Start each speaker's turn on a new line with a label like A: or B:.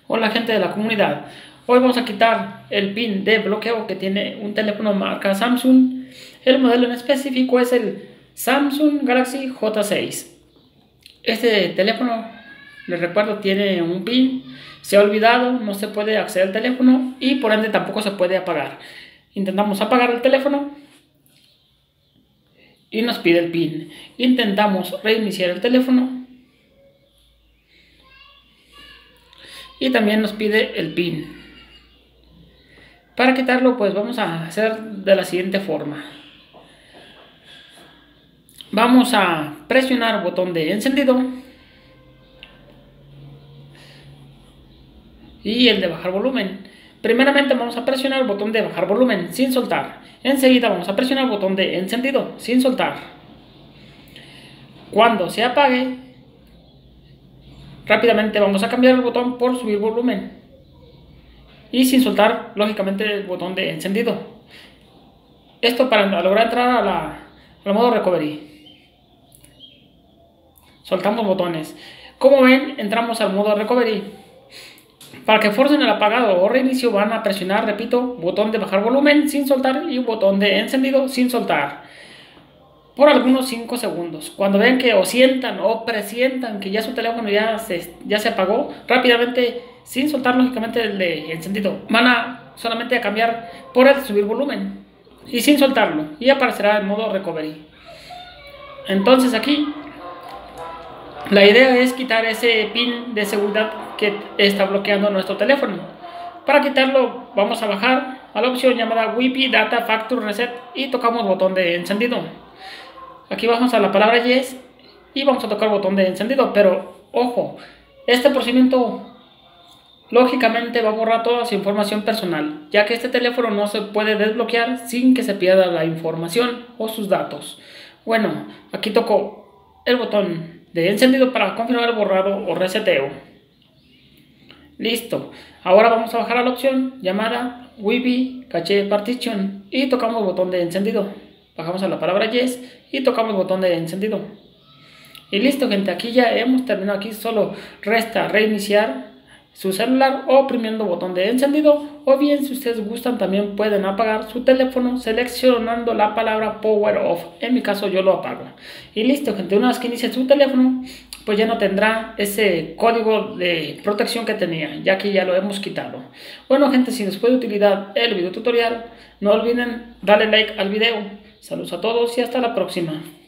A: Hola gente de la comunidad, hoy vamos a quitar el pin de bloqueo que tiene un teléfono marca Samsung. El modelo en específico es el Samsung Galaxy J6. Este teléfono, les recuerdo, tiene un pin, se ha olvidado, no se puede acceder al teléfono y por ende tampoco se puede apagar. Intentamos apagar el teléfono y nos pide el pin. Intentamos reiniciar el teléfono y también nos pide el pin. Para quitarlo, pues vamos a hacer de la siguiente forma. Vamos a presionar el botón de encendido y el de bajar volumen. Primeramente vamos a presionar el botón de bajar volumen sin soltar. Enseguida vamos a presionar el botón de encendido sin soltar. Cuando se apague, rápidamente vamos a cambiar el botón por subir volumen y sin soltar lógicamente el botón de encendido. Esto para lograr entrar al modo recovery. Soltamos botones. Como ven, entramos al modo recovery. Para que forcen el apagado o reinicio van a presionar, repito, botón de bajar volumen sin soltar y botón de encendido sin soltar por algunos 5 segundos. Cuando ven que o sientan o presientan que ya su teléfono ya se apagó, rápidamente, sin soltar lógicamente el de encendido, van a solamente a cambiar por el subir volumen y sin soltarlo y aparecerá el modo recovery. Entonces aquí la idea es quitar ese pin de seguridad que está bloqueando nuestro teléfono. Para quitarlo vamos a bajar a la opción llamada Wi-Fi Data Factory Reset y tocamos botón de encendido. Aquí vamos a la palabra Yes y vamos a tocar el botón de encendido, pero ojo, este procedimiento lógicamente va a borrar toda su información personal, ya que este teléfono no se puede desbloquear sin que se pierda la información o sus datos. Bueno, aquí toco el botón de encendido para confirmar el borrado o reseteo. Listo. Ahora vamos a bajar a la opción llamada Wi-Fi Cache Partition y tocamos el botón de encendido. Bajamos a la palabra Yes y tocamos el botón de encendido. Y listo, gente, aquí ya hemos terminado. Aquí solo resta reiniciar su celular oprimiendo botón de encendido, o bien si ustedes gustan también pueden apagar su teléfono seleccionando la palabra Power Off. En mi caso yo lo apago. Y listo, gente, una vez que inicie su teléfono, pues ya no tendrá ese código de protección que tenía, ya que ya lo hemos quitado. Bueno, gente, si les fue de utilidad el video tutorial, no olviden darle like al video. Saludos a todos y hasta la próxima.